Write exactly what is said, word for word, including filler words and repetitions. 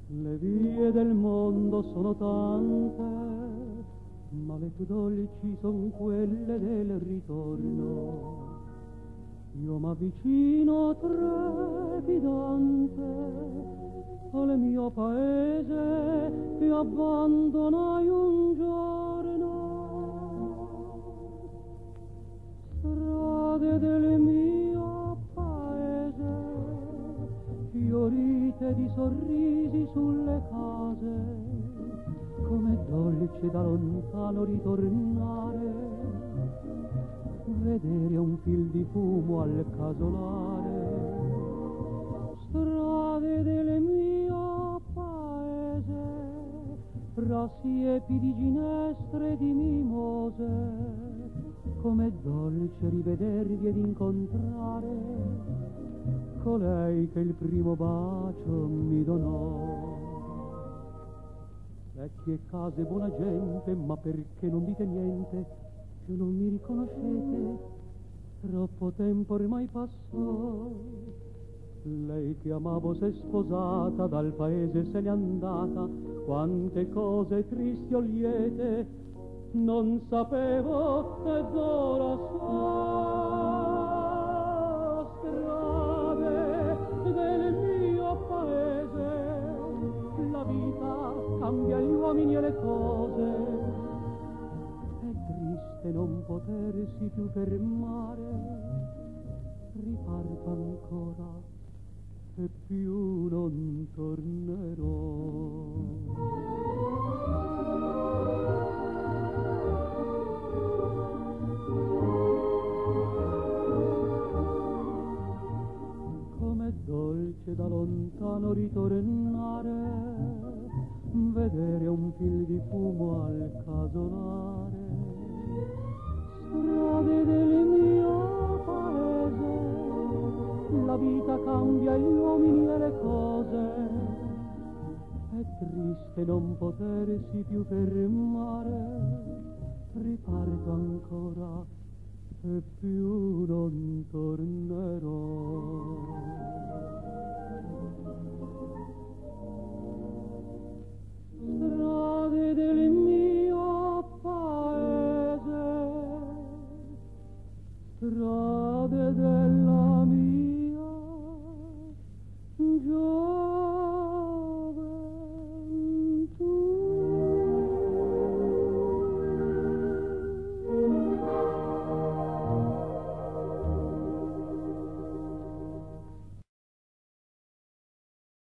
Le vie del mondo sono tante, ma le più dolci son quelle del ritorno. Io m'avvicino trepidante al mio paese che abbandonai un giorno. Strade del mio paese, fiorite di sorrisi sulle case, com'è dolce da lontano ritornare, vedere un fil di fumo al casolare. Strade del mio paese, fra siepi di ginestre e di mimose, com'è dolce rivedervi ed incontrare colei che il primo bacio mi donò. Vecchie case, buona gente, ma perché non dite niente? Più non mi riconoscete, troppo tempo ormai passò. Lei che amavo s'è sposata, dal paese se n'è andata. Quante cose tristi o liete non sapevo ed ora so. Strade del mio paese, la vita cambia gli uomini e le cose. È triste non potersi più fermare, riparto ancora e più non tornerò. Com'è dolce da lontano ritornare, vedere un fil di fumo al casolare. Strade del mio paese, la vita cambia gli uomini e le cose. È triste non potersi più fermare, riparto ancora e più non tornerò. Strade del mio paese, strade della mia gioia.